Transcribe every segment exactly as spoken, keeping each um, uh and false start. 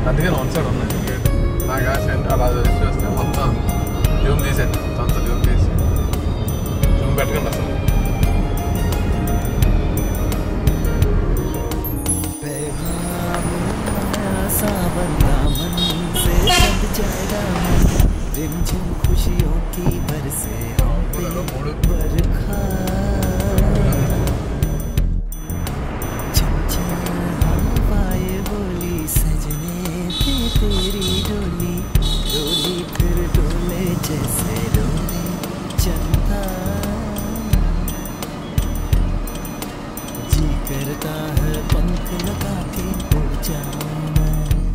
అందుకే one side ఉన్నాయి gate. నాకు ఆశ అలా చేస్తే మొత్తం జూమ్ తీసేది, అంత జూమ్ తీసి జూమ్ పెట్టకండి అసలు. खुशियों की बरसे बरखा हवाए बोली सजने पे तेरी डोली डोली फिर डोले जैसे डोले चलता जी करता है पंख लगा के उड़ जाऊं मैं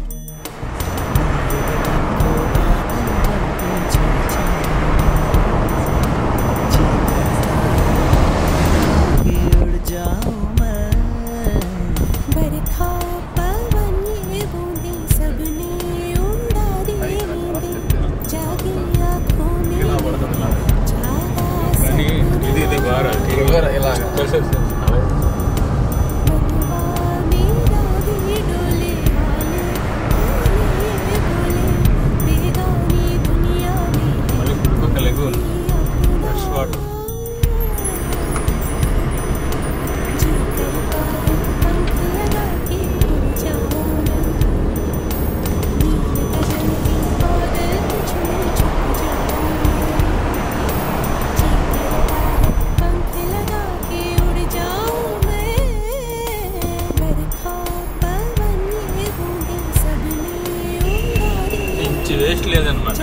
వేస్ట్ లేదన్నమాట.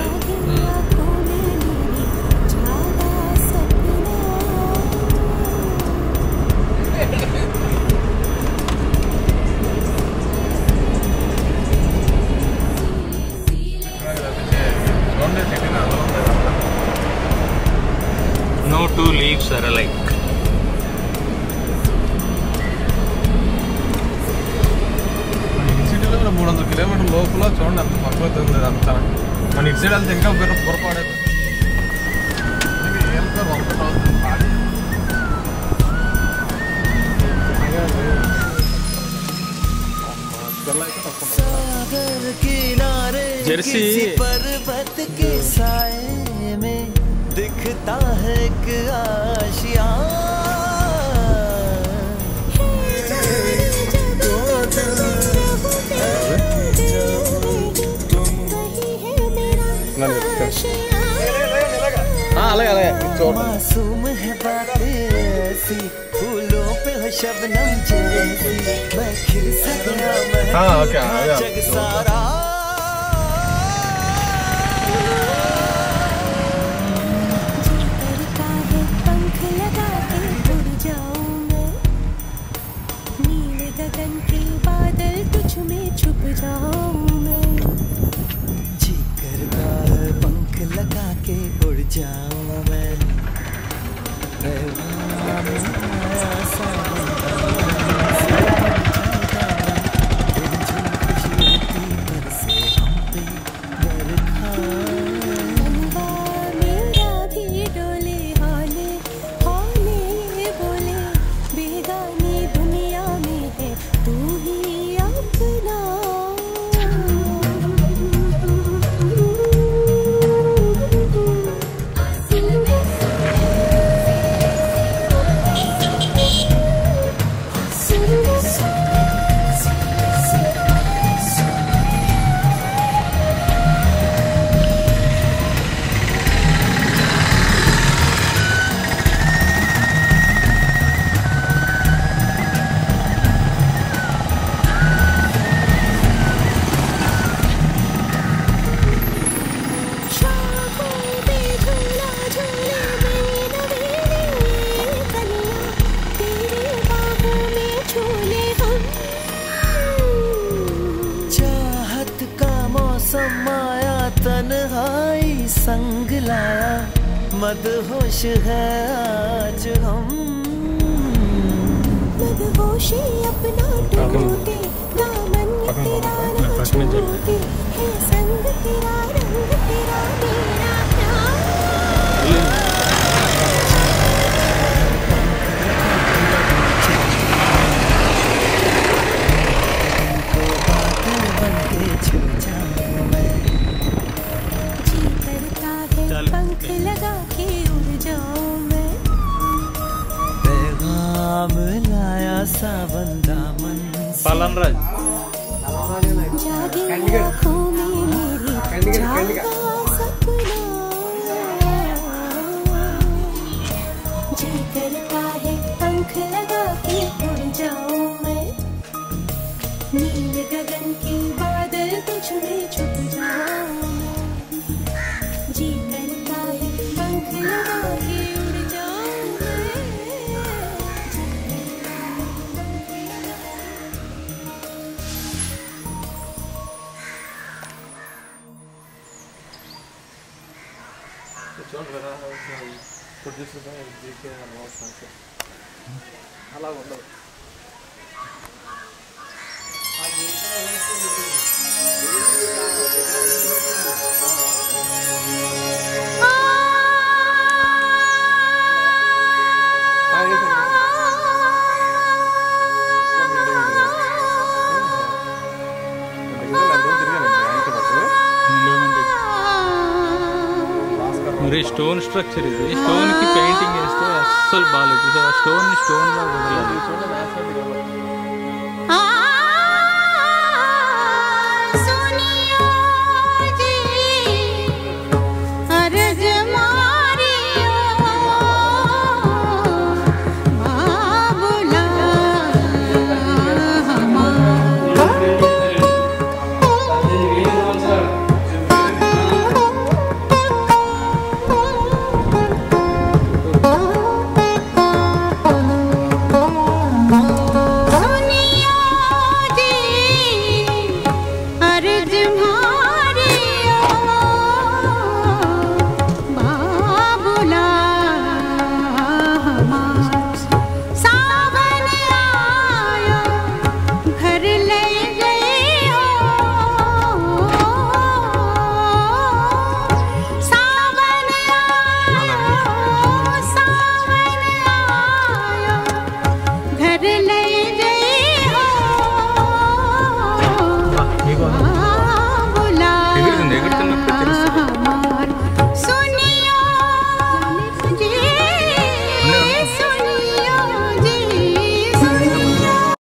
No two leaves are alike. సిటీలో మూడు వందల కిలోమీటర్ లోపల చూడండి అంత పక్కన ఉంది అంతా. మన ఇటు సైడ్ అంతా ఇంకా పొరపాడేది. जर्सी पर्वत के साए में दिखता है एक आशिया मासूम है बातें ऐसी फूलों पे हो शबनम जैसी मैं खिल सकता मैं जग सारा करता है पंख लगा के उड़ जाऊं मैं नीले गगन के बादल तुझ में छुप जाऊं मैं जी करता है पंख लगा के उड़ जाऊं मैं तन्हाई संग लाया मदहोश है आज हम मदहोशी अपना टूटे दामन तेरा न छूटे है संग तेरा रंग तेरा मेरा प्यार పాలన్ రాజ్ जागे आँखों में मेरी जागा सपना जी करता है पंख लगा के उड़ जाऊं मैं नील गगन के बादल तुझ में छुप जाऊं मैं जी करता है पंख लगा के उड़ जाऊं मैं అలా ఉండదు మరి స్టోన్ స్ట్రక్చర్ ఇది స్టోన్ కి పెయింటింగ్ వేస్తే అస్సలు బాగాలేదు. స్టోన్ ని స్టోన్ లా వదలాలి.